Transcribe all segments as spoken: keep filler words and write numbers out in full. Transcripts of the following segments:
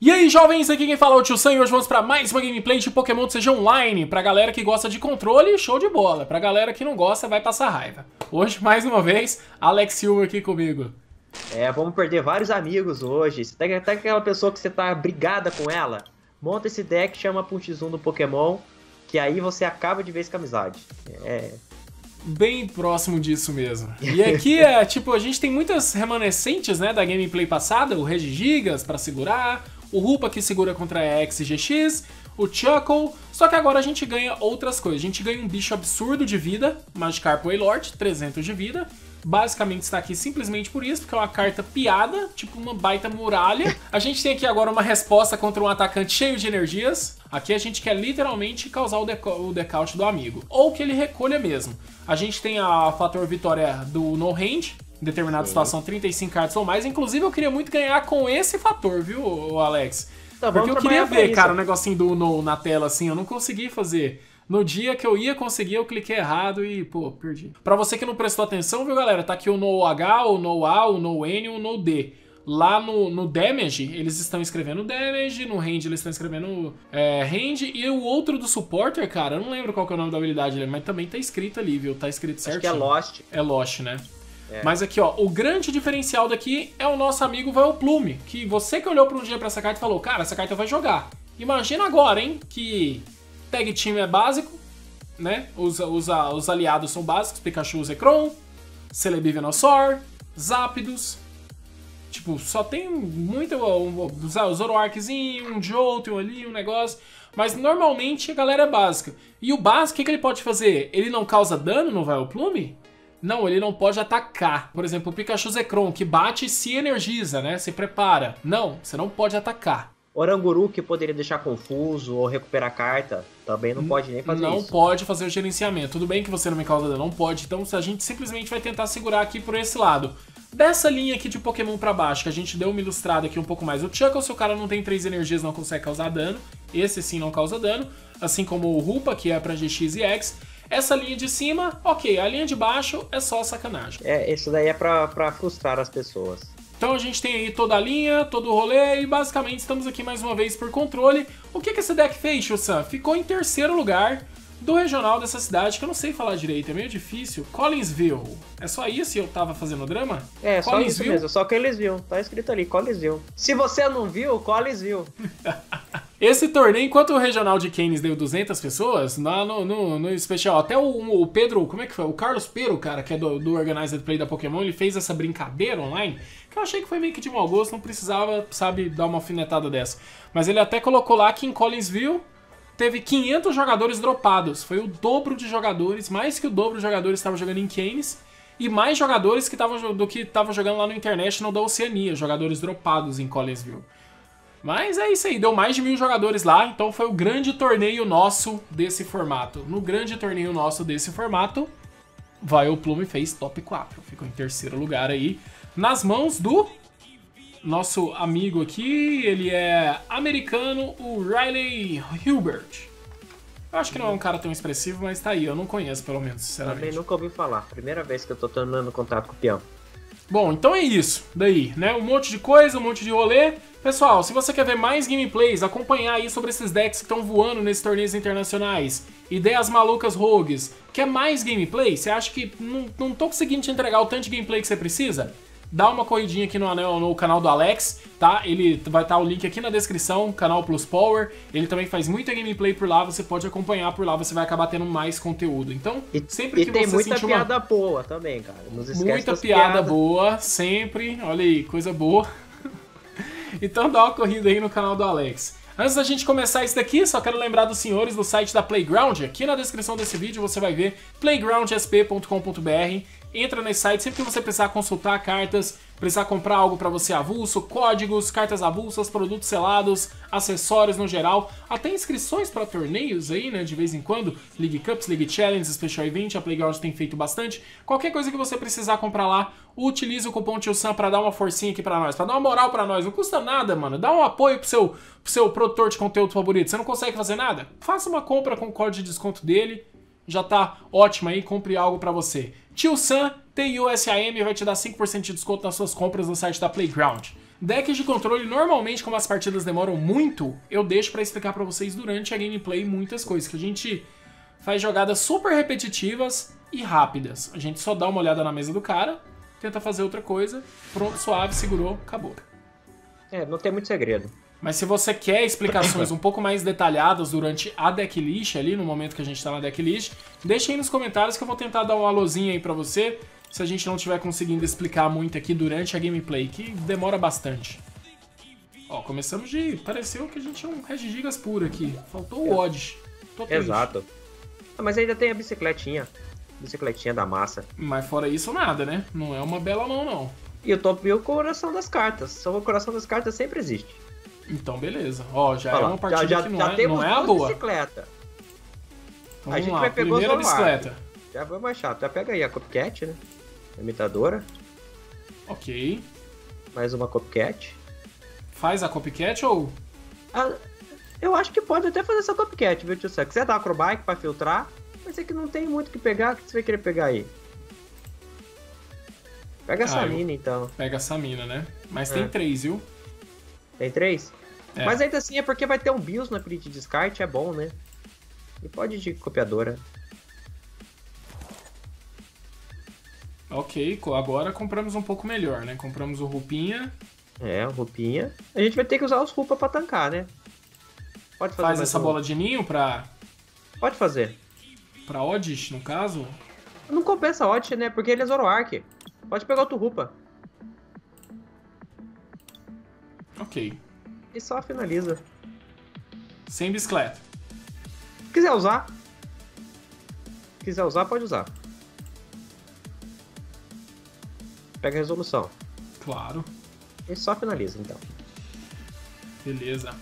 E aí, jovens, aqui quem fala é o Tio Sam e hoje vamos para mais uma gameplay de Pokémon T C G Online. Pra galera que gosta de controle, show de bola. Pra galera que não gosta, vai passar raiva. Hoje, mais uma vez, Alex Silva aqui comigo. É, vamos perder vários amigos hoje. Você tá, tá aquela pessoa que você tá brigada com ela, monta esse deck, chama Punchzum do Pokémon, que aí você acaba de vez com a amizade. É... Bem próximo disso mesmo. E aqui é, tipo, a gente tem muitas remanescentes, né, da gameplay passada, o Regigigas pra segurar, o Rupa que segura contra a X G X, o Chuckle, só que agora a gente ganha outras coisas. A gente ganha um bicho absurdo de vida, Magikarp Wailord, trezentos de vida. Basicamente está aqui simplesmente por isso, porque é uma carta piada, tipo uma baita muralha. A gente tem aqui agora uma resposta contra um atacante cheio de energias. Aqui a gente quer literalmente causar o, deca o decaute do amigo, ou que ele recolha mesmo. A gente tem a fator vitória do No Hand, em determinada Sim. situação trinta e cinco cartas ou mais. Inclusive eu queria muito ganhar com esse fator, viu, Alex? Tá, porque eu queria ver, cara, o negocinho do No na tela assim, eu não consegui fazer. No dia que eu ia conseguir, eu cliquei errado e, pô, perdi. Pra você que não prestou atenção, viu, galera? Tá aqui o No H, o No A, o No N e o No D. Lá no, no Damage, eles estão escrevendo Damage, no Range eles estão escrevendo é, Range, e o outro do Supporter, cara, eu não lembro qual que é o nome da habilidade dele, mas também tá escrito ali, viu? Tá escrito certinho. Acho que é Lost. É Lost, né? É. Mas aqui, ó, o grande diferencial daqui é o nosso amigo Vileplume, que você que olhou por um dia pra essa carta e falou, cara, essa carta vai jogar. Imagina agora, hein, que... Tag Team é básico, né? Os, os, os aliados são básicos, Pikachu, Zekrom, Celebi, Venusaur, Zapdos. Tipo, só tem muito... Um, um Zoroarkzinho, um Jolteon ali, um negócio. Mas normalmente a galera é básica. E o básico, o que, que ele pode fazer? Ele não causa dano no Vileplume? Não, ele não pode atacar. Por exemplo, o Pikachu Zekrom, que bate e se energiza, né? Se prepara. Não, você não pode atacar. Oranguru, que poderia deixar confuso ou recuperar a carta, também não pode nem fazer não isso. Não pode fazer o gerenciamento. Tudo bem que você não me causa dano, não pode. Então a gente simplesmente vai tentar segurar aqui por esse lado. Dessa linha aqui de Pokémon pra baixo, que a gente deu uma ilustrada aqui um pouco mais. O Chuckle, se o cara não tem três energias, não consegue causar dano. Esse sim não causa dano. Assim como o Rupa, que é pra G X e X. Essa linha de cima, ok. A linha de baixo é só sacanagem. É, isso daí é pra, pra frustrar as pessoas. Então a gente tem aí toda a linha, todo o rolê e basicamente estamos aqui mais uma vez por controle. O que que esse deck fez, Tio Sam? Ficou em terceiro lugar do regional dessa cidade, que eu não sei falar direito, é meio difícil. Collinsville. É só isso e eu tava fazendo drama? É, só isso mesmo, só que eles viram. Tá escrito ali, Collinsville. Se você não viu, Collinsville. Esse torneio, enquanto o regional de Canis deu duzentas pessoas, lá no, no, no especial, até o, o Pedro, como é que foi? O Carlos Pero, cara, que é do, do Organized Play da Pokémon, ele fez essa brincadeira online, que eu achei que foi meio que de mau gosto, não precisava, sabe, dar uma alfinetada dessa. Mas ele até colocou lá que em Collinsville teve quinhentos jogadores dropados. Foi o dobro de jogadores, mais que o dobro de jogadores que estavam jogando em Canis, e mais jogadores que tavam, do que estavam jogando lá no International da Oceania, jogadores dropados em Collinsville. Mas é isso aí, deu mais de mil jogadores lá, então foi o grande torneio nosso desse formato. No grande torneio nosso desse formato, Vileplume fez top quatro, ficou em terceiro lugar aí, nas mãos do nosso amigo aqui, ele é americano, o Riley Hilbert. Eu acho que não é um cara tão expressivo, mas tá aí, eu não conheço pelo menos, sinceramente. Também nunca ouvi falar, primeira vez que eu tô tomando contato com o peão. Bom, então é isso daí, né? Um monte de coisa, um monte de rolê. Pessoal, se você quer ver mais gameplays, acompanhar aí sobre esses decks que estão voando nesses torneios internacionais, ideias malucas rogues, quer mais gameplay? Você acha que não, não tô conseguindo te entregar o tanto de gameplay que você precisa? Dá uma corridinha aqui no, no canal do Alex, tá? Ele vai estar o link aqui na descrição, canal Plus Power. Ele também faz muita gameplay por lá, você pode acompanhar por lá, você vai acabar tendo mais conteúdo. Então, e, sempre e que tem você muita sentir piada uma... boa também, cara. Não esquece muita das piada piadas. boa, sempre. Olha aí, coisa boa. Então dá uma corrida aí no canal do Alex. Antes da gente começar isso daqui, só quero lembrar dos senhores do site da Playground. Aqui na descrição desse vídeo você vai ver playground s p ponto com ponto b r. Entra nesse site sempre que você precisar consultar cartas, precisar comprar algo para você avulso, códigos, cartas avulsas, produtos selados, acessórios no geral, até inscrições para torneios aí, né, de vez em quando, League Cups, League Challenges, Special Event, a Playground tem feito bastante. Qualquer coisa que você precisar comprar lá, utilize o cupom Tio Sam para dar uma forcinha aqui para nós, para dar uma moral para nós, não custa nada, mano, dá um apoio pro seu, pro seu produtor de conteúdo favorito, você não consegue fazer nada? Faça uma compra com o código de desconto dele, já tá ótimo aí, compre algo pra você. Tio Sam, T I U S A M, vai te dar cinco por cento de desconto nas suas compras no site da Playground. Decks de controle, normalmente, como as partidas demoram muito, eu deixo pra explicar pra vocês durante a gameplay muitas coisas, que a gente faz jogadas super repetitivas e rápidas. A gente só dá uma olhada na mesa do cara, tenta fazer outra coisa, pronto, suave, segurou, acabou. É, não tem muito segredo. Mas se você quer explicações um pouco mais detalhadas durante a decklist ali, no momento que a gente tá na decklist, deixa aí nos comentários que eu vou tentar dar um alôzinho aí pra você, se a gente não estiver conseguindo explicar muito aqui durante a gameplay, que demora bastante. Ó, começamos de... pareceu que a gente tinha um Regigigas puro aqui. Faltou o Odd. Tô triste. Exato. Ah, mas ainda tem a bicicletinha. Bicicletinha da massa. Mas fora isso, nada, né? Não é uma bela mão, não. E o top e o coração das cartas. Só o coração das cartas sempre existe. Então, beleza. Ó, já Olha é lá, uma partida já, já, que não, já é, temos não é a duas boa. bicicleta. Então, A vamos gente lá. vai pegar Primeira o Zoroark. bicicleta. Já foi mais chato. Já pega aí a Copycat, né? A imitadora. Ok. Mais uma Copycat. Faz a copycat ou... Ah, eu acho que pode até fazer essa Copycat, viu, tio? Se quiser dar acrobike pra filtrar, mas é que não tem muito o que pegar. O que você vai querer pegar aí? Pega essa Ah, eu- mina, então. Pega essa mina, né? Mas É. tem três, viu? Tem três? É. Mas ainda assim é porque vai ter um BIOS na pilha de descarte, é bom, né? E pode ir de copiadora. Ok, co- agora compramos um pouco melhor, né? Compramos o Rupinha. É, roupinha. A gente vai ter que usar os rupa pra tancar, né? Pode fazer Faz mais essa um. bola de ninho pra, Pode fazer. pra Oddish, no caso. Não compensa a Odd, né? Porque ele é Zoroark. Pode pegar outro rupa. Ok. E só finaliza. Sem bicicleta. Se quiser usar. Se quiser usar, pode usar. Pega a resolução. Claro. E só finaliza, então. Beleza.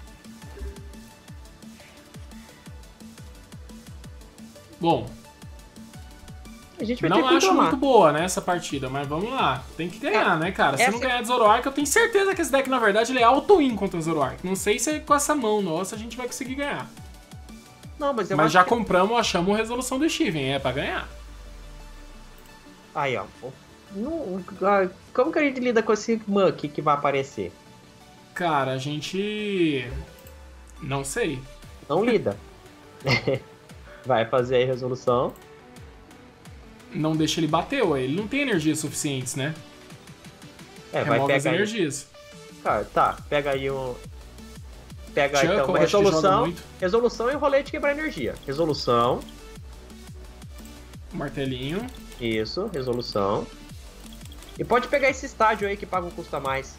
Bom, A gente vai não ter que acho controlar. muito boa, né, essa partida, mas vamos lá. Tem que ganhar, né, cara? Se essa- não ganhar de Zoroark, eu tenho certeza que esse deck, na verdade, ele é auto-win contra o Zoroark. Não sei se com essa mão nossa a gente vai conseguir ganhar. Não, mas eu Mas acho já que... compramos, achamos a resolução do Steven, é pra ganhar. Aí, ó. Não- ah, como que a gente lida com esse Monkey que vai aparecer? Cara, a gente... Não sei. Não lida. Vai fazer aí a resolução. Não deixa ele bater, ué. Ele não tem energias suficientes, né? É, vai Remove as pegar aí. energias. Tá, tá, pega aí um. Pega aí, Chuck, então eu uma acho que joga resolução. muito. Resolução e rolete quebrar energia. Resolução. Martelinho. Isso, resolução. E pode pegar esse estádio aí que paga um custo a mais.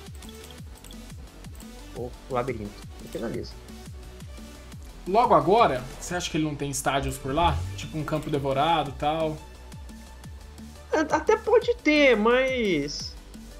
O labirinto. E finaliza. Logo agora, você acha que ele não tem estádios por lá? Tipo um campo devorado e tal? Até pode ter, mas.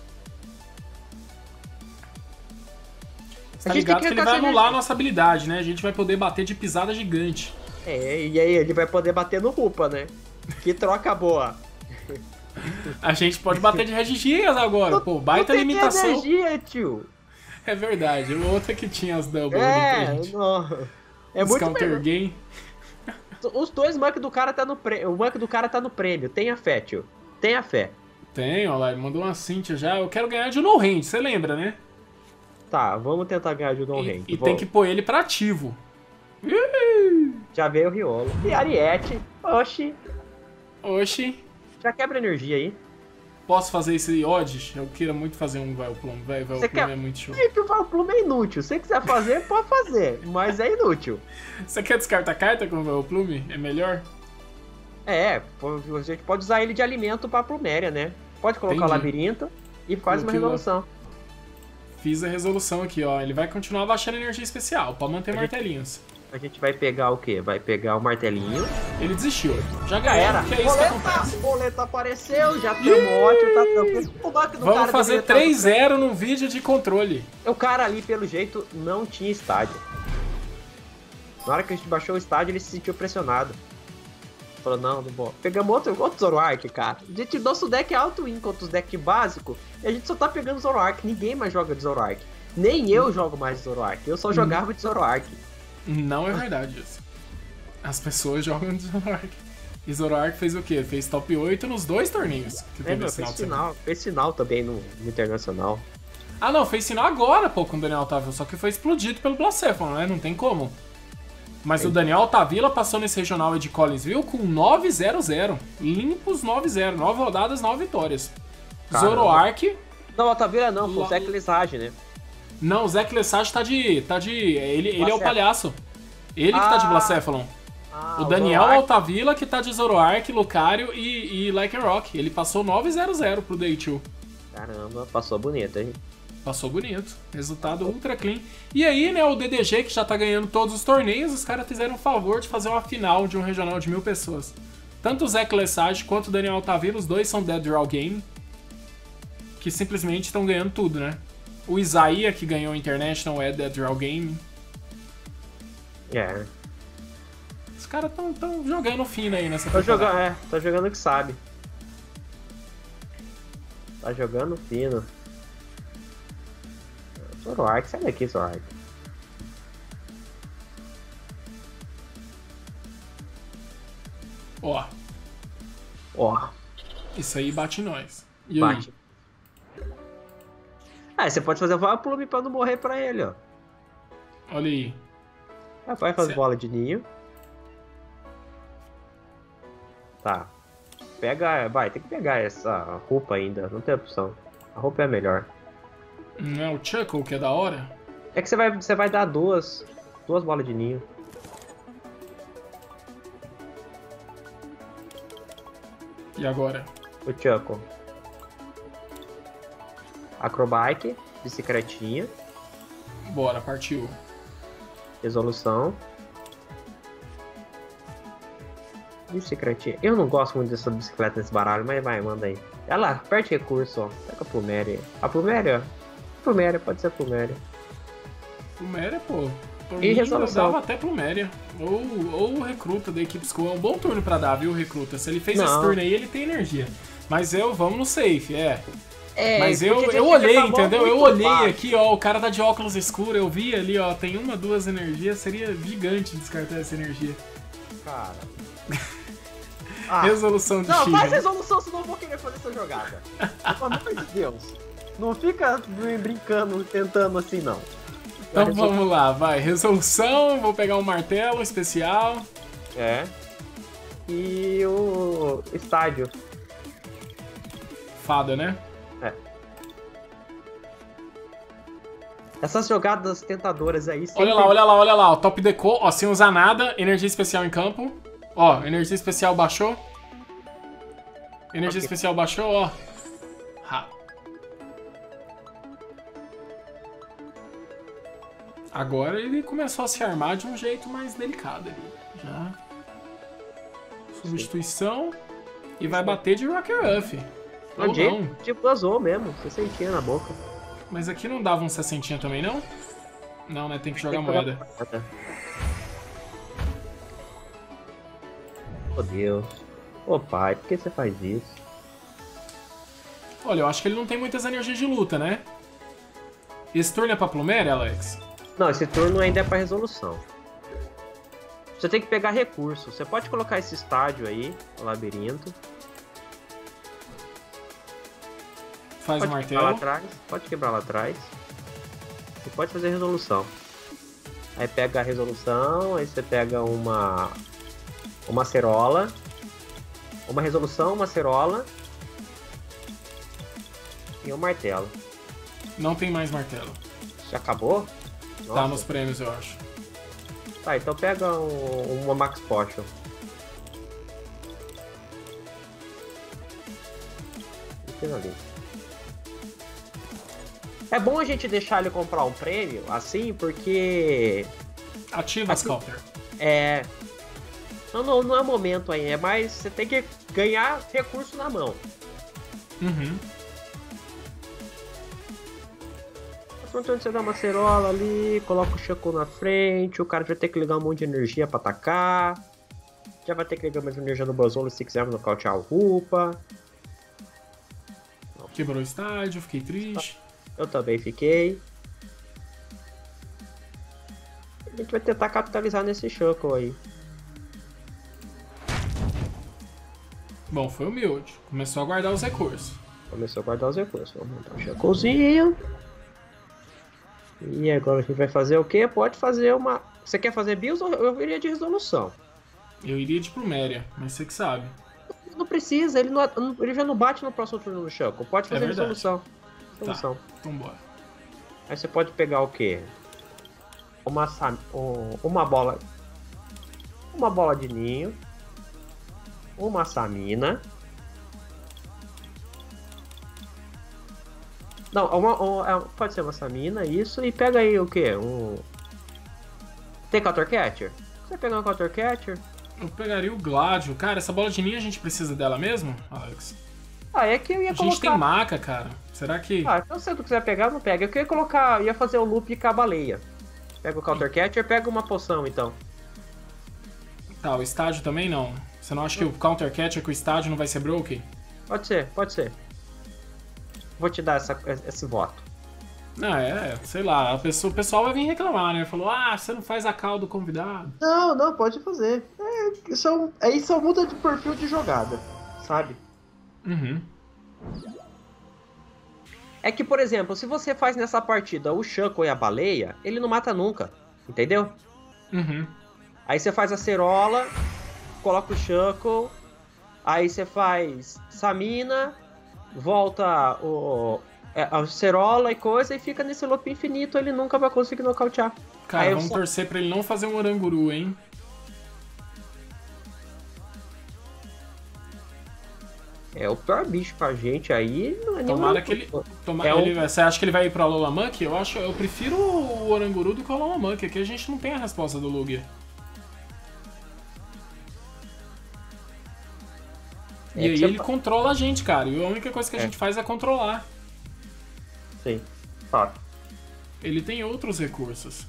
Você tá A gente ligado tem que, que ele vai arrancar anular a energia. nossa habilidade, né? A gente vai poder bater de pisada gigante. É, e aí ele vai poder bater no Rupa, né? Que troca boa. A gente pode bater de Regigigas agora, pô. Baita Não tem limitação. energia, tio. É verdade. O outro é que tinha as double É, ali pra gente. não. É Os muito counter melhor. game. Os dois Monk do cara tá no prêmio. O Monk do cara tá no prêmio. Tenha fé, tio. Tenha fé. Tem, ó lá, ele mandou uma Cynthia já. Eu quero ganhar de no range, você lembra, né? Tá, vamos tentar ganhar de Don E, Range. e Vou- tem que pôr ele pra ativo. Já veio o Riolo. E Ariete. Oxi. Oxi. Já quebra energia aí. Posso fazer esse Odds? Eu queira muito fazer um Vileplume. Vai, Você Vileplume quer- é muito show. E que o Valplume é inútil. Se você quiser fazer, pode fazer. Mas é inútil. Você quer descartar carta com o Vileplume? É melhor? É, pô, a gente pode usar ele de alimento pra pluméria, né? Pode colocar o Entendi. labirinto e faz uma Coloquei lá. resolução. Fiz a resolução aqui, ó. Ele vai continuar baixando energia especial, pra manter A gente- martelinhos. A gente vai pegar o quê? Vai pegar o martelinho. Ele desistiu. Já Já ganhou, era. que é isso que acontece. Boleta, boleta apareceu, já temos ótimo, tá tranquilo. O Buck do Vamos cara fazer deveria tá- três zero no vídeo de controle. O cara ali, pelo jeito, não tinha estádio. Na hora que a gente baixou o estádio, ele se sentiu pressionado. Falou, não, não vou. Pegamos outro, outro Zoroark, cara. A gente, nosso deck é auto-win contra os decks básicos. E a gente só tá pegando Zoroark. Ninguém mais joga de Zoroark. Nem eu jogo mais de Zoroark. Eu só jogava de Zoroark. Não é verdade isso. As pessoas jogam de Zoroark. E Zoroark fez o quê? Fez top oito nos dois torneios que É, teve meu, esse final fez de semana. final. Fez final também no, no Internacional. Ah, não, fez sinal agora, pô, com o Daniel Altavilla, só que foi explodido pelo Blacephalon, né? Não tem como. Mas o Daniel Altavilla passou nesse regional de Collinsville com nove zero zero. Limpos nove zero. nove rodadas, nove vitórias. Caramba. Zoroark. Não, Altavilla não, foi o Zach Lesage, né? Não, o Zach Lesage tá de. tá de. Ele, ele é o palhaço. Ele que ah, tá de Blacephalon. Ah, o Daniel Zoroark. Altavilla que tá de Zoroark, Lucario e, e Lycanroc. Ele passou nove zero zero pro Day dois. Caramba, passou bonito, hein? Passou bonito. Resultado ultra clean. E aí, né, o D D G, que já tá ganhando todos os torneios, os caras fizeram o favor de fazer uma final de um regional de mil pessoas. Tanto o Zach Lesage quanto o Daniel Altavilla, os dois são Dead Draw Game, que simplesmente estão ganhando tudo, né? O Isaia, que ganhou o International, é Dead Draw Game. É. Os caras tão, tão jogando fino aí nessa Tá temporada. jogando, é, tá jogando o que sabe. Tá jogando fino. Zoroark, sai daqui, Zoroark. Ó, Ó, isso aí bate em nós. E aí? bate. Ah, você pode fazer voar plume pra não morrer pra ele, ó. Olha aí. Ah, vai fazer Certo. bola de ninho. Tá. Pega, vai, tem que pegar essa roupa ainda, não tem opção. A roupa é a melhor. Não é o Chuckle que é da hora? É que você vai, você vai dar duas, duas bolas de ninho. E agora? O Chuckle. Acrobike, bicicletinha, Bora, partiu. resolução. Bicicletinha. Eu não gosto muito dessa bicicleta nesse baralho, mas vai, manda aí. Olha lá, perde recurso, ó. Pega a Pluméria. A Pluméria? Pluméria, pode ser a Pluméria. Pluméria, pô. Por E mim, resolução? eu dava até Pluméria. Ou, ou o Recruta da equipe Skull. É um bom turno pra dar, viu, Recruta? Se ele fez Não. esse turno aí, ele tem energia. Mas eu, vamos no safe, é. É, Mas eu, porque eu tinha que olhei, acabar entendeu? Eu muito olhei fácil. aqui, ó, o cara tá de óculos escuros, eu vi ali, ó, tem uma, duas energias, seria gigante descartar essa energia. Cara. Ah, Resolução de não, Shiva. faz resolução, senão eu vou querer fazer essa jogada. Pelo amor de Deus. Não fica brincando, tentando assim, não. Então Vai, resolu- vamos lá, vai. Resolução, vou pegar um martelo especial. É. E o estádio. Fada, né? É. Essas jogadas tentadoras aí sempre... Olha lá, olha lá, olha lá. O top deco, ó, sem usar nada. Energia especial em campo. Ó, energia especial baixou. Energia Ok. especial baixou, ó. Ha. Agora ele começou a se armar de um jeito mais delicado ali. Já. Substituição. E vai bater de Rocker Ruff. Não, Ou de, não. de vazou mesmo, você sentia na boca. Mas aqui não dava um sessentinha também, não? Não, né? Tem que jogar Tem que moeda. moeda. Oh, Deus. Ô, pai, por que você faz isso? Olha, eu acho que ele não tem muitas energias de luta, né? Esse turno é pra Pluméria, Alex? Não, esse turno ainda é pra resolução. Você tem que pegar recurso. Você pode colocar esse estádio aí, o labirinto. Faz Pode o quebrar lá martelo. atrás. Pode quebrar lá atrás. E pode fazer resolução. Aí pega a resolução, aí você pega uma uma cerola, uma resolução, uma cerola e um martelo. Não tem mais martelo. Já acabou? Tá Nossa. nos prêmios, eu acho. Tá, então pega um, uma Max Potion. E finaliza. É bom a gente deixar ele comprar um prêmio, assim, porque... Ativa as Aqui- counter. É... Não, não, não é momento aí, é mais... Você tem que ganhar recurso na mão. Uhum. Pronto, você dá uma cerola ali, coloca o Shaco na frente, o cara vai ter que ligar um monte de energia pra atacar. Já vai ter que ligar mais energia no Bozolo se quiser nocautear o Rupa. Quebrou o estádio, fiquei triste. Eu também fiquei. A gente vai tentar capitalizar nesse Shaco aí. Bom, foi humilde. Começou a guardar os recursos. Começou a guardar os recursos. Vamos montar um Shacozinho. E agora a gente vai fazer o quê? Pode fazer uma... Você quer fazer bios ou eu iria de resolução? Eu iria de Pluméria, mas você que sabe. Não precisa, ele, não, ele já não bate no próximo turno do Shuckle. Pode fazer É verdade. resolução. Resolução. Tá, então bora. Aí você pode pegar o quê? Uma, sam- um- uma bola... Uma bola de ninho. Uma Samina. Não, uma, uma- é, pode ser uma Samina, isso. E pega aí o quê? Um... Tem Counter Catcher? Você pegar um Counter Catcher? Eu pegaria o Gladio. Cara, essa bola de ninho a gente precisa dela mesmo, Alex? Ah, é que eu ia A colocar... gente tem maca, cara. Será que... Ah, então se tu quiser pegar, não pega. Eu queria colocar... Ia fazer o loop com a baleia. Pega o Counter Catcher, pega uma poção, então. Tá, o estádio também não. Você não acha que o Counter Catcher com o estádio não vai ser broken? Pode ser, pode ser. Vou te dar essa, esse voto. Não, é, sei lá, a pessoa, o pessoal vai vir reclamar, né? Falou, ah, você não faz a call do convidado. Não, não, pode fazer. É, só, aí só muda de perfil de jogada, sabe? Uhum. É que, por exemplo, se você faz nessa partida o Shuckle e a baleia, ele não mata nunca, entendeu? Uhum. Aí você faz a cerola, coloca o Shuckle, aí você faz Samina, volta o, é, a cerola e coisa, e fica nesse loop infinito, ele nunca vai conseguir nocautear. Cara, Aí eu vamos só- torcer pra ele não fazer um oranguru, hein? É o pior bicho pra gente aí, não é nem Tomara um- que ele. Toma, É um- ele- Você acha que ele vai ir pra Lola Monkey? Eu acho, eu prefiro o oranguru do que o Lola Monkey, que a gente não tem a resposta do Lugia. É E que aí você ele fa- controla a gente, cara. E a única coisa que a É. gente faz é controlar. Sim, fato. Ele tem outros recursos.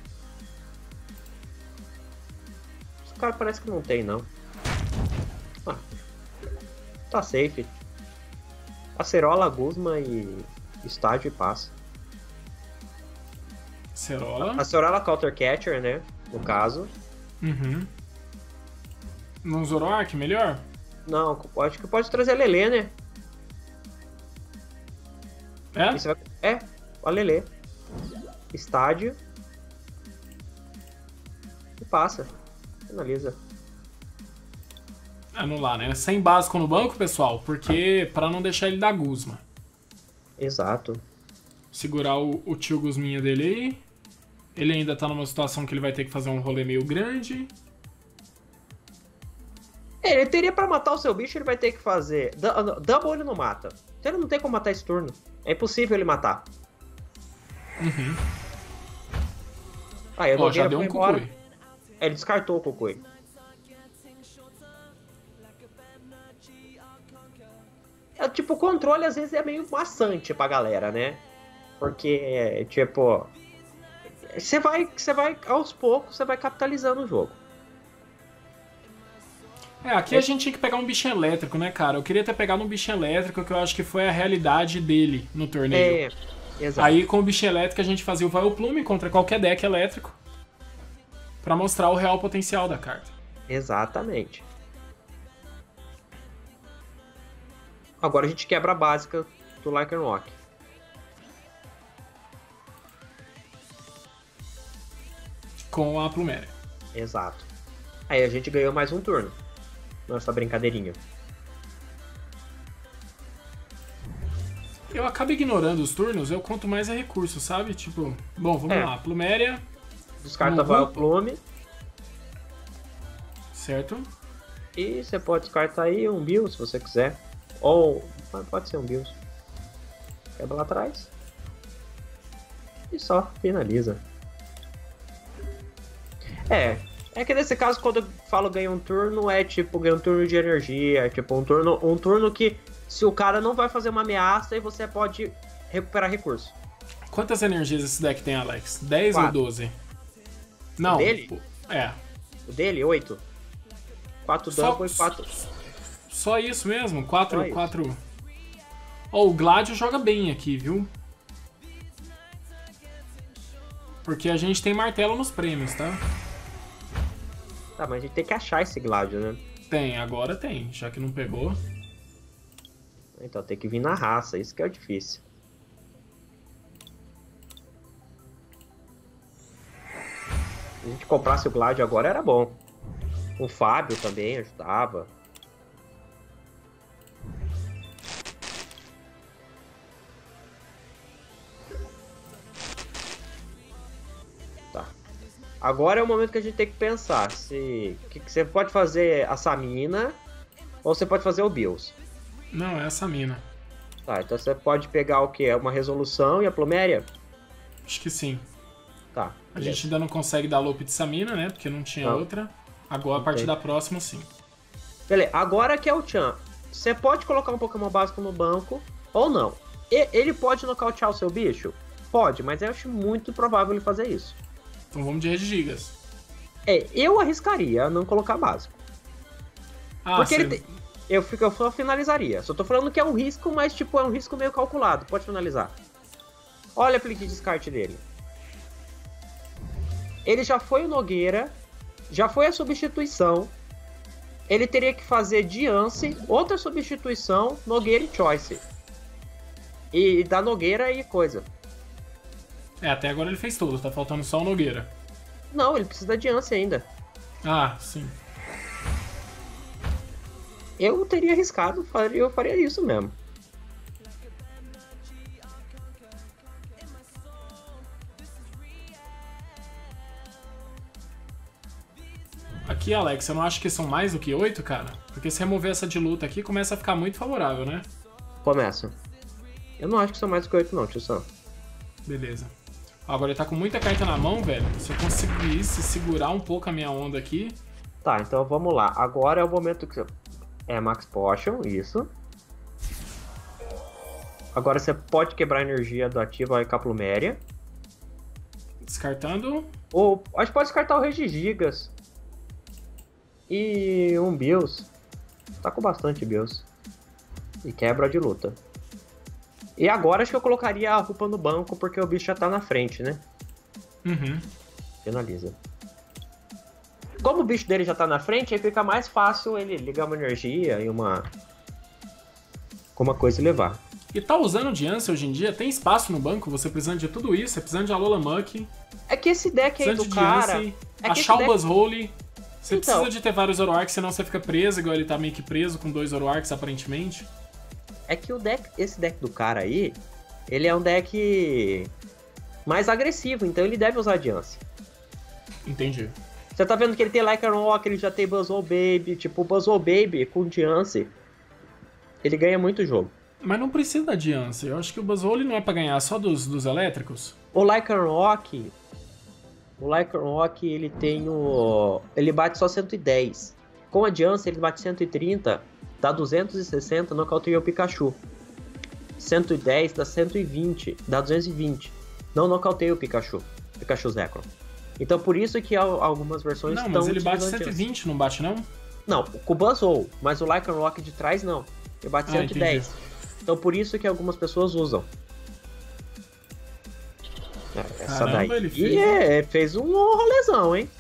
Os caras parece que não tem, não. Ah, tá safe. Acerola, Guzma e estádio e passa. Cerola. Acerola Counter Catcher, né? No caso. Uhum. No Zoroark, melhor? Não, acho que pode trazer a Lelê, né? É? E você vai... É, a Lelê. Estádio. E passa. Finaliza. Anular, né? Sem básico no banco, pessoal, porque pra não deixar ele dar Guzma. Exato. Segurar o, o tio Guzminha dele aí. Ele ainda tá numa situação que ele vai ter que fazer um rolê meio grande. É, ele teria pra matar o seu bicho, ele vai ter que fazer. Du- Double ele não mata. Então ele não tem como matar esse turno. É impossível ele matar. Uhum. Aí a Ó, já Nogueira deu foi um embora. Kukui. É, ele descartou o Kukui. É, tipo, o controle às vezes é meio maçante pra galera, né? Porque, tipo... Você vai, você vai, aos poucos, você vai capitalizando o jogo. É, aqui a gente tinha que pegar um bichinho elétrico, né, cara? Eu queria ter pegado um bichinho elétrico, que eu acho que foi a realidade dele no torneio. É, exato. Aí com o bichinho elétrico a gente fazia o Vileplume contra qualquer deck elétrico. Pra mostrar o real potencial da carta. Exatamente. Agora a gente quebra a básica do Lycanroc. Com a Pluméria. Exato. Aí a gente ganhou mais um turno. Nossa brincadeirinha. Eu acabo ignorando os turnos, eu conto mais é recurso, sabe? Tipo, bom, vamos É. lá. Pluméria, Descarta Uhum. uhum. Plume. certo? E você pode descartar aí um Bill se você quiser. Ou ah, pode ser um Bill. Quebra lá atrás. E só finaliza. É. É que nesse caso, quando eu falo ganha um turno, é tipo ganha um turno de energia. É tipo um turno, um turno que se o cara não vai fazer uma ameaça e você pode recuperar recurso. Quantas energias esse deck tem, Alex? dez Quatro. ou doze? Não. dele? o- É. O dele, oito. quatro Só- double e quatro. Só isso mesmo? quatro, Só isso. quatro. Ó, o Gladio joga bem aqui, viu? Porque a gente tem martelo nos prêmios, tá? Tá, mas a gente tem que achar esse Gladio, né? Tem, agora tem, já que não pegou. Então tem que vir na raça, isso que é o difícil. a gente comprasse o Glad agora era bom. O Fábio também ajudava. Tá. Agora é o momento que a gente tem que pensar se que, que você pode fazer a Samina ou você pode fazer o Bills. Não, é essa mina. Tá, então você pode pegar o que? Uma resolução e a pluméria? Acho que sim. Tá. A gente ainda não consegue dar loop de Samina, né? Porque não tinha Não. outra. Agora, a partir Entendi. da próxima, sim. Beleza, agora que é o Chan. Você pode colocar um Pokémon básico no banco ou não. E- ele pode nocautear o seu bicho? Pode, mas eu acho muito provável ele fazer isso. Então vamos de Regigigas. É, eu arriscaria não colocar básico. Ah, Porque você... ele tem... eu, fico, eu só finalizaria. Só tô falando que é um risco, mas tipo, é um risco meio calculado. Pode finalizar. Olha a aplique de descarte dele. Ele já foi o Nogueira, já foi a substituição. Ele teria que fazer Diance, outra substituição, Nogueira e Choice. E da Nogueira e coisa. É, até agora ele fez tudo, tá faltando só o Nogueira. Não, ele precisa de Diance ainda. Ah, sim. Eu teria arriscado, faria- eu faria isso mesmo. Aqui, Alex, eu não acho que são mais do que oito, cara? Porque se remover essa de luta aqui, começa a ficar muito favorável, né? Começa. Eu não acho que são mais do que oito não, tio Sam. Beleza. Agora ele tá com muita carta na mão, velho. Se eu conseguisse segurar um pouco a minha onda aqui... Tá, então vamos lá. Agora é o momento que... É Max Potion, isso. Agora você pode quebrar a energia do ativo aí com a Pluméria. Descartando. Ou acho que pode descartar o Regigigas. E um Bills. Tá com bastante Bills. E quebra de luta. E agora acho que eu colocaria a roupa no banco porque o bicho já tá na frente, né? Uhum. Finaliza. Como o bicho dele já tá na frente, aí fica mais fácil ele ligar uma energia e uma... com uma coisa e levar. E tá usando Diance hoje em dia? Tem espaço no banco? Você precisando de tudo isso? Você precisando de Alola Muck? É que esse deck aí Precisando do de cara... Diance? É que esse achar o deck... Buzzhole? Você Então. precisa de ter vários Zoroarks, senão você fica preso, igual ele tá meio que preso com dois Zoroarks, aparentemente. É que o deck, esse deck do cara aí, ele é um deck mais agressivo, então ele deve usar Diance. Entendi. Você tá vendo que ele tem Lycanroc, Rock, ele já tem Buzzwole Baby, tipo, o Buzzwole Baby com Diance, ele ganha muito jogo. Mas não precisa da Diance. Eu acho que o Buzzwole não é pra ganhar só dos, dos elétricos. O Lycanroc, o Lycanroc, ele tem o... ele bate só cento e dez. Com a Diance, ele bate cento e trinta, dá duzentos e sessenta, nocauteia o Pikachu. cento e dez dá cento e vinte, dá duzentos e vinte. Não nocauteia o Pikachu, Pikachu Zekrom. Então por isso que al- algumas versões Não, estão mas ele bate utilizando cento e Diance. vinte, não bate não? Não, com o Buzzwole, mas o Lycanroc de trás não. Ele bate Ah, cento e dez. Então por isso que algumas pessoas usam. É, essa Caramba, daí. ele E fez, é, fez um rolezão, hein?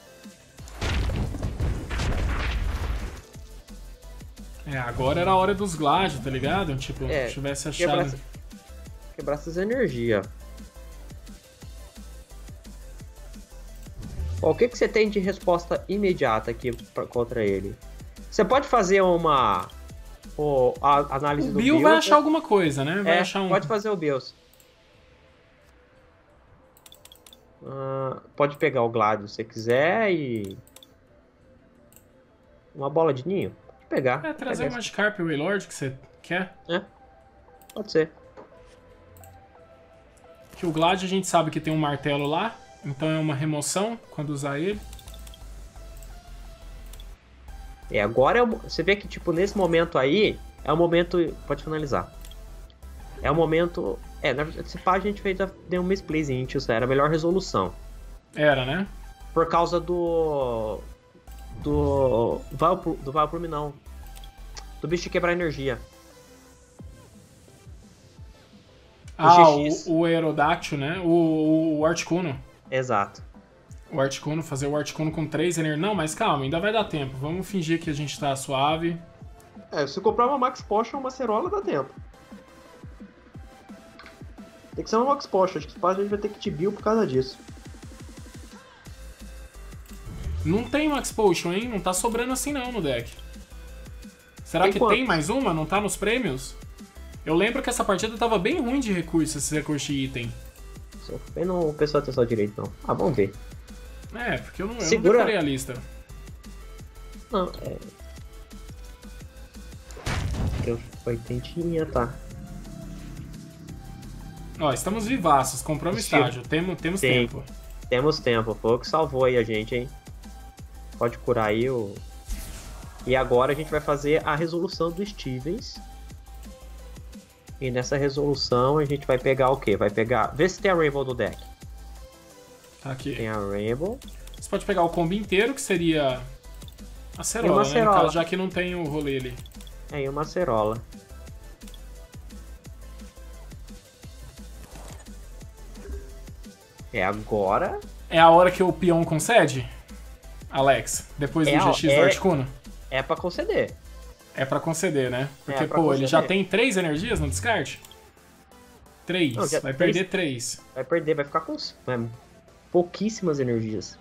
É, agora era a hora dos Glad, tá ligado? Tipo, É, se tivesse Quebrar, achado... essa- quebrar essas energias. Ó, o que, que você tem de resposta imediata aqui pra, contra ele? Você pode fazer uma o, a, análise O do Bill Bill, vai achar alguma coisa, né? Vai é, achar um... pode fazer o Bills. Ah, pode pegar o Gladius se você quiser e... Uma bola de ninho? Pode pegar. É, trazer Pega o Magikarp e o Wailord que você quer. essa. É, pode ser. Que o Glad a gente sabe que tem um martelo lá, então é uma remoção quando usar ele. É, agora é o, você vê que, tipo, nesse momento aí, é o momento... Pode finalizar. É o momento... É, na verdade, se pá, a gente fez a, deu um misplacing, isso era a melhor resolução. Era, né? Por causa do... Do... Valpur, do Valpurme, não. Do bicho de quebrar energia. Ah, G X. o, o Aerodactyl, né? O, o, o Articuno. Exato. O Articuno, fazer o Articuno com três energia. Não, mas calma, ainda vai dar tempo. Vamos fingir que a gente tá suave. É, se comprar uma Max Potion, uma Cerola, dá tempo. Tem que ser uma Max Potion, acho que a gente vai ter que te build por causa disso. Não tem Max Potion, hein? Não tá sobrando assim não no deck. Será Tem que quanto? tem mais uma? Não tá nos prêmios? Eu lembro que essa partida tava bem ruim de recursos, esses recursos de item. Eu não prestou atenção direito, não. Ah, vamos ver. É, porque eu não, eu Segura. não decorei a lista. Não, é... Eu oitentinha, tá. Ó, estamos vivaços, compramos Sim. estágio, temos, temos Sim. tempo. Temos tempo, foi o que salvou aí a gente, hein? Pode curar aí o... E agora a gente vai fazer a resolução do Stevens. E nessa resolução a gente vai pegar o quê? Vai pegar... Vê se tem a Rainbow no deck. Tá aqui. Tem a Rainbow. Você pode pegar o combo inteiro, que seria a E cerola, uma né? No cerola. caso, já que não tem o rolê ali. Aí uma cerola. É agora... É a hora que o peão concede, Alex? Depois do É, G X é- do Articuno? É pra conceder. É pra conceder, né? Porque, É pra pô, ele já conceder. tem três energias no descarte? Três. Não, já vai três- perder três. Vai perder, vai ficar com é, pouquíssimas energias.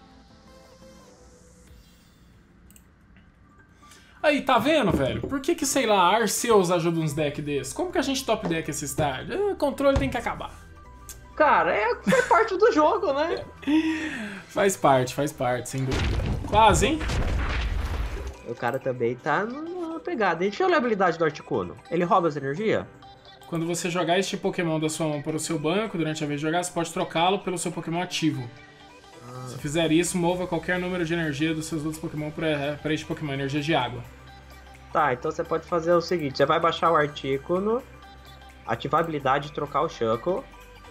Aí, tá vendo, velho? Por que que, sei lá, Arceus ajuda uns decks desses? Como que a gente top deck esse estádio? Ah, controle tem que acabar. Cara, é, é parte do jogo, né? Faz parte, faz parte, sem dúvida. Quase, hein? O cara também tá numa pegada. Deixa eu olhar a habilidade do Articuno. Ele rouba as energias? Quando você jogar este Pokémon da sua mão para o seu banco, durante a vez de jogar, você pode trocá-lo pelo seu Pokémon ativo. Ah. Se fizer isso, mova qualquer número de energia dos seus outros Pokémon para este Pokémon, energia de água. Tá, então você pode fazer o seguinte: você vai baixar o Articuno, ativar a habilidade de trocar o Shuckle.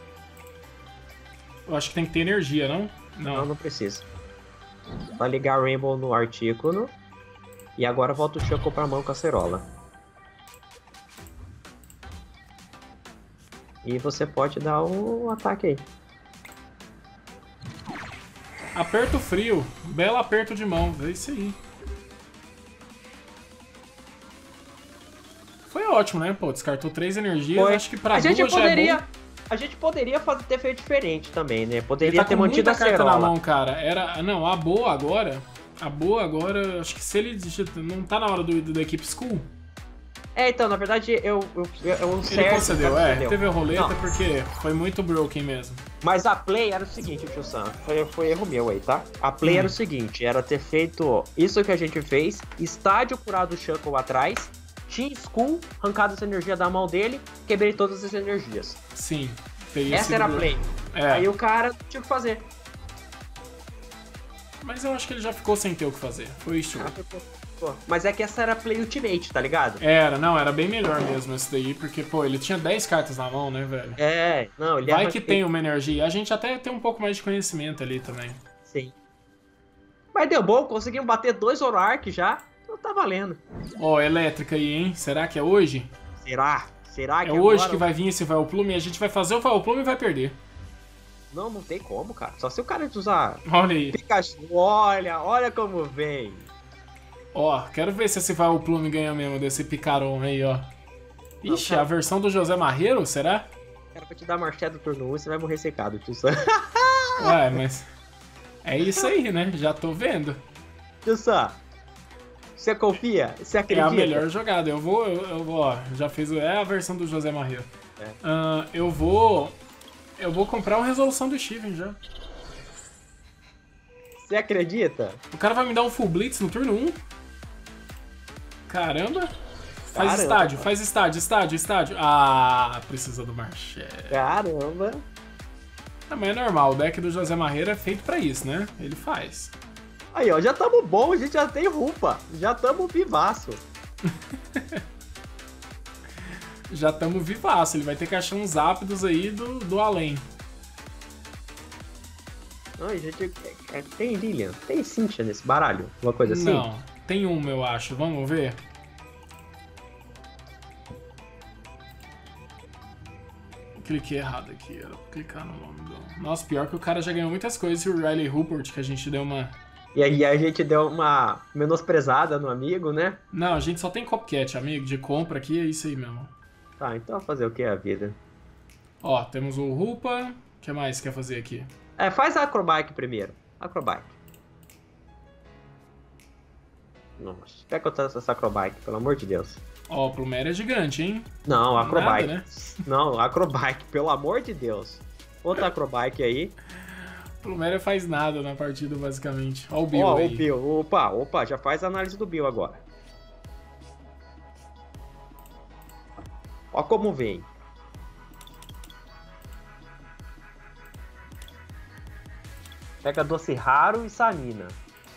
Eu acho que tem que ter energia, não? Não, não precisa. Vai ligar a Rainbow no Articuno. E agora volta o Shuckle pra mão com a cerola. E você pode dar o ataque aí. Aperto frio. Belo aperto de mão. É isso aí. Foi ótimo, né? Pô, descartou três energias. Foi. Acho que pra a gente duas já é poderia, bom. A gente poderia fazer, ter feito diferente também, né? Ele Poderia tá ter com mantido muita a carta cerola. na mão, cara. Era... Não, a boa agora... A boa agora... Acho que se ele... Não tá na hora do, do da equipe School... É, então, na verdade, eu, eu, eu, eu Ele certo, concedeu, cara, é. concedeu. Teve a roleta Não. porque foi muito broken mesmo. Mas a play era o seguinte, tio Sam. Foi, foi erro meu aí, tá? A play Hum. era o seguinte, era ter feito isso que a gente fez, estádio curado o Shuckle atrás, Team School, arrancado essa energia da mão dele, quebrei todas as energias. Sim. Teria Essa sido era a bro- play. É. Aí o cara tinha o que fazer. Mas eu acho que ele já ficou sem ter o que fazer. Foi isso. Ah, pô, pô. Mas é que essa era a play ultimate, tá ligado? Era, não, era bem melhor mesmo esse daí, porque, pô, ele tinha dez cartas na mão, né, velho? É, não, ele Vai arran- que tem uma energia. A gente até tem um pouco mais de conhecimento ali também. Sim. Mas deu bom, conseguimos bater dois Zoroark já. Então tá valendo. Ó, elétrica aí, hein? Será que é hoje? Será? Será que É hoje agora- que vai vir esse Vileplume e a gente vai fazer o Vileplume e vai perder. Não, não tem como, cara. Só se o cara usar Olha aí. Pikachu. Olha, olha como vem. Ó, quero ver se esse Vileplume ganha mesmo desse Picaron aí, ó. Ixi, cara. a versão do José Marreiro, será? Cara, pra te dar marché do turno um, você vai morrer secado, tio Sam. Ué, mas... É isso aí, né? Já tô vendo. Tio Sam, você confia? Você É acredita? a melhor jogada. Eu vou, eu, eu vou, ó, já fiz, o- é a versão do José Marreiro. É. Ah, eu vou, eu vou comprar uma resolução do Steven já. Você acredita? O cara vai me dar um full blitz no turno um? Caramba. Faz Caramba. estádio, faz estádio, estádio, estádio. Ah, precisa do Marché. Caramba. Ah, mas é normal, o deck do José Marreiro é feito pra isso, né? Ele faz. Aí, ó, já tamo bom, a gente já tem rupa. Já tamo vivaço. Já tamo vivaço, ele vai ter que achar uns ápidos aí do, do além. Ai, gente, é- é- tem Lilian, tem Cynthia nesse baralho? Uma coisa assim? Não, tem uma eu acho, vamos ver? Cliquei errado aqui, era pra clicar no nome do... Nossa, pior que o cara já ganhou muitas coisas e o Riley Rupert, que a gente deu uma... E aí a gente deu uma menosprezada no amigo, né? Não, a gente só tem copycat, amigo, de compra aqui, é isso aí mesmo. Tá, então fazer o que é a vida? Ó, temos o Rupa, o que mais quer fazer aqui? É, faz a Acrobike primeiro. Acrobike. Nossa, pega outra essa acrobike, pelo amor de Deus. Ó, o Pluméria é gigante, hein? Não, acrobike. Nada, né? Não, acrobike, pelo amor de Deus. Outra acrobike aí. O Pluméria faz nada na partida, basicamente. Ó o Bill Ó, aí. o Bill. Opa, opa, já faz a análise do Bill agora. Ó como vem. Pega doce raro e Samina.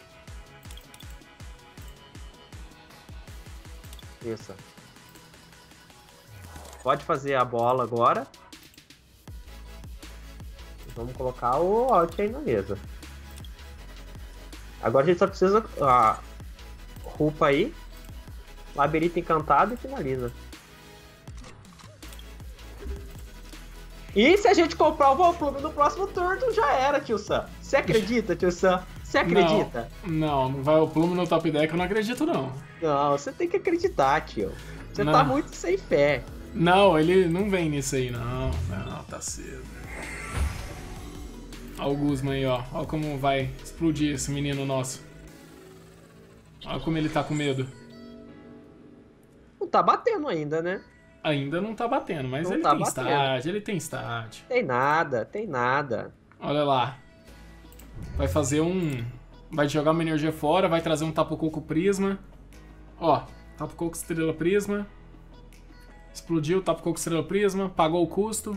Isso. Pode fazer a bola agora. Vamos colocar o alt aí na mesa. Agora a gente só precisa a roupa aí. Labirinto encantado e finaliza. E se a gente comprar o Volplume no próximo turno, já era, tio Sam. Você acredita, tio Sam? Você acredita? Não, não vai o Plume no top deck, eu não acredito, não. Não, você tem que acreditar, tio. Você Não. tá muito sem fé. Não, ele não vem nisso aí, não. Não, tá cedo. Ó o Guzman aí, ó. Ó como vai explodir esse menino nosso. Ó como ele tá com medo. Não tá batendo ainda, né? Ainda não tá batendo, mas Não ele tá tem batendo. stat, ele tem stat. Tem nada, tem nada. Olha lá. Vai fazer um... Vai jogar uma energia fora, vai trazer um Tapu Koko Prisma. Ó, Tapu Koko Estrela Prisma. Explodiu, Tapu Koko Estrela Prisma, pagou o custo.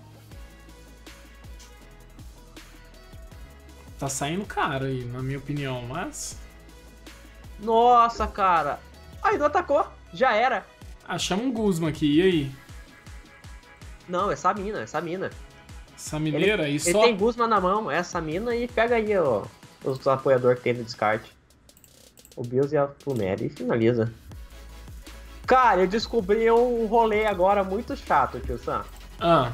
Tá saindo caro aí, na minha opinião, mas... Nossa, cara. Aí não atacou. Já era. Achamos um Guzman aqui, e aí? Não, é Samina, é Samina. Essa mineira Ele e só... tem Guzma na mão, é essa mina e pega aí ó, os apoiadores que tem no descarte. O Bills e a Pluméria e finaliza. Cara, eu descobri um rolê agora muito chato, tio Sam. Ah,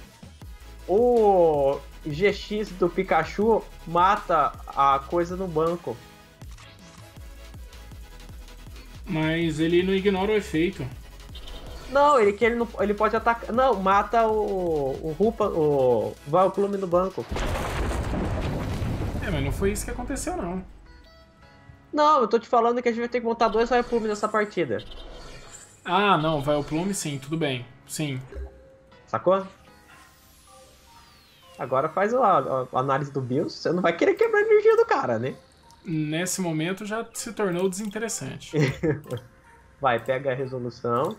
O G X do Pikachu mata a coisa no banco. mas ele não ignora o efeito. Não, ele que ele não, ele pode atacar. Não, mata o o Rupa, o vai o Plume no banco. É, mas não foi isso que aconteceu, não. Não, eu tô te falando que a gente vai ter que montar dois Vai Plume nessa partida. Ah, não, vai o Plume sim, tudo bem. Sim. Sacou? Agora faz a, a- a análise do Bills. Você não vai querer quebrar a energia do cara, né? Nesse momento já se tornou desinteressante. Vai, pega a resolução.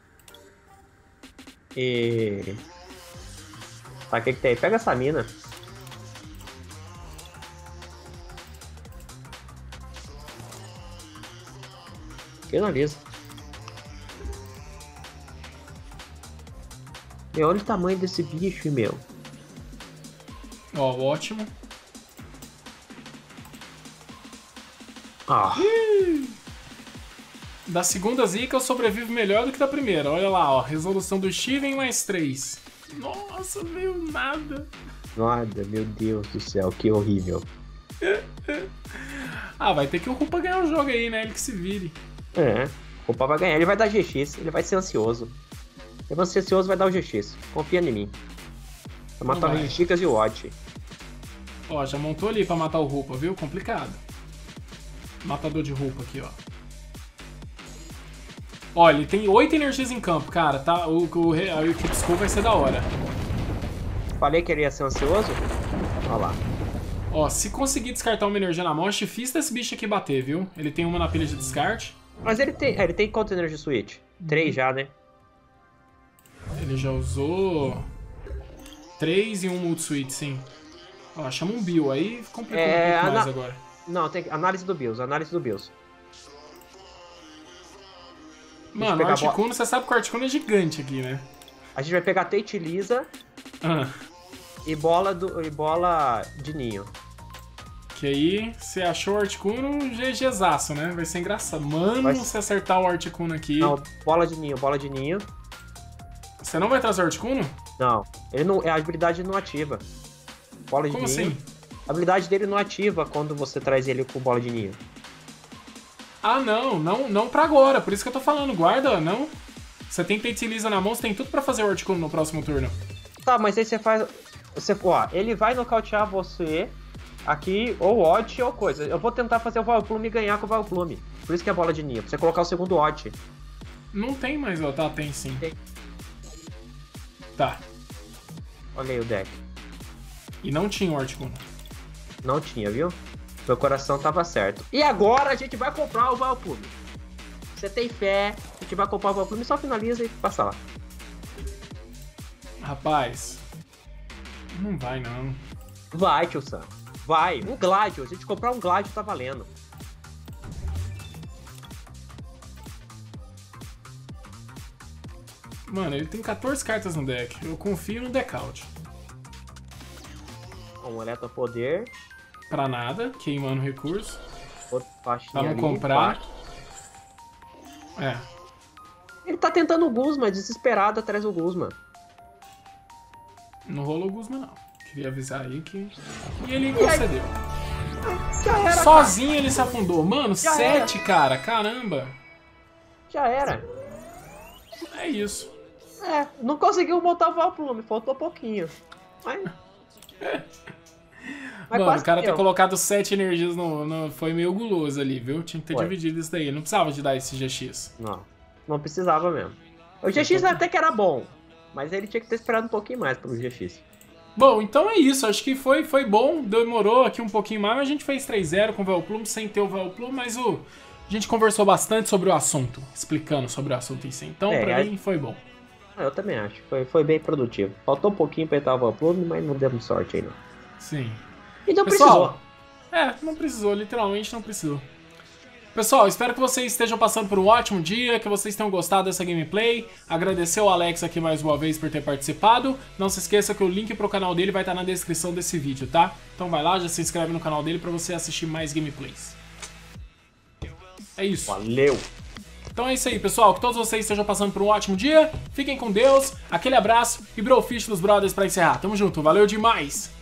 E... Tá, o que que tem? Pega essa mina. Finaliza. Meu, olha o tamanho desse bicho, meu. Ó, ótimo. Ah, Da segunda zica eu sobrevivo melhor do que da primeira. Olha lá, ó. Resolução do Steven mais três. Nossa, veio nada. nada, meu Deus do céu, que horrível. Ah, vai ter que o Rupa ganhar o jogo aí, né? Ele que se vire. É, o Papa vai ganhar, ele vai dar G X, ele vai ser ansioso. Ele vai ser ansioso, vai dar o G X. Confia em mim. Vai matar Não vai. o Chicas e o Watch. Ó, já montou ali pra matar o Rupa, viu? Complicado. Matador de Rupa aqui, ó. Ó, ele tem oito energias em campo, cara. Tá? O, o, a Equipe Skull vai ser da hora. Falei que ele ia ser ansioso? Olha lá. Ó, se conseguir descartar uma energia na mão, é difícil desse bicho aqui bater, viu? Ele tem uma na pilha de descarte. Mas ele tem. É, ele tem quanto Energy Switch? Três já, né? Ele já usou três e um Multisuite, sim. Ó, chama um Bill, aí complicou É, um pouco mais ana- agora. Não, tem análise do Bills, análise do Bills. Mano, o pegar a bola. Articuno, você sabe que o Articuno é gigante aqui, né? A gente vai pegar Tate Lisa Ah, e bola do. e bola de ninho. que aí, você achou o Articuno, GGzaço, né? Vai ser engraçado. Mano, Vai- se acertar o Articuno aqui... Não, bola de ninho, bola de ninho. Você não vai trazer o Articuno? Não, ele não. A habilidade não ativa. Bola de Como ninho. assim? A habilidade dele não ativa quando você traz ele com bola de ninho. Ah, não, não, não pra agora. Por isso que eu tô falando, guarda, não. Você tem Tate Lisa na mão, você tem tudo pra fazer o Articuno no próximo turno. Tá, mas aí você faz. Você, ó, ele vai nocautear você Aqui, ou odd ou coisa. Eu vou tentar fazer o Vileplume e ganhar com o Vileplume. Por isso que é a bola de ninho, pra você colocar o segundo odd. Não tem mais, ó. Tá, tem sim. Tem. Tá. Olha aí o deck. E não tinha o Articuno. Não tinha, viu? Meu coração tava certo. E agora a gente vai comprar o Vileplume. Você tem fé, a gente vai comprar o Vileplume, só finaliza e passa lá. Rapaz. Não vai, não. Vai, tio Sam. Vai. Um Gladius. Se a gente comprar um Gladius, tá valendo. Mano, ele tem quatorze cartas no deck. Eu confio no deckout. Um Eletropoder. Pra nada, queimando recurso. Outro faixinha Vamos ali, comprar. quatro. É. Ele tá tentando o Guzma, desesperado atrás do Guzma. Não rolou o Guzman, não. Queria avisar aí que... E ele concedeu. Já era, Sozinho cara. Ele se afundou. Mano, Já sete, era. cara. Caramba. Já era. É isso. É, não conseguiu montar o Vileplume, faltou pouquinho. Mas... Mas Mano, o cara ter deu. colocado sete energias no, no... foi meio guloso ali, viu? Tinha que ter Foi. dividido isso daí. Não precisava de dar esse G X. Não, não precisava mesmo. O G X até que era bom, mas ele tinha que ter esperado um pouquinho mais pelo G X. Bom, então é isso. Acho que foi, foi bom. Demorou aqui um pouquinho mais, mas a gente fez três zero com o Vileplume, sem ter o Vileplume, mas o... a gente conversou bastante sobre o assunto, explicando sobre o assunto em si. Então, É, pra a- mim, foi bom. Eu também acho, foi, foi bem produtivo. Faltou um pouquinho pra entrar o Vileplume, mas não demos sorte aí não. Sim. E não Pessoal, precisou. é, não precisou, literalmente não precisou. Pessoal, espero que vocês estejam passando por um ótimo dia, que vocês tenham gostado dessa gameplay. Agradecer ao Alex aqui mais uma vez por ter participado. Não se esqueça que o link pro canal dele vai estar na descrição desse vídeo, tá? Então vai lá, já se inscreve no canal dele pra você assistir mais gameplays. É isso. Valeu! Então é isso aí, pessoal. Que todos vocês estejam passando por um ótimo dia. Fiquem com Deus. Aquele abraço e Brofish dos Brothers pra encerrar. Tamo junto. Valeu demais!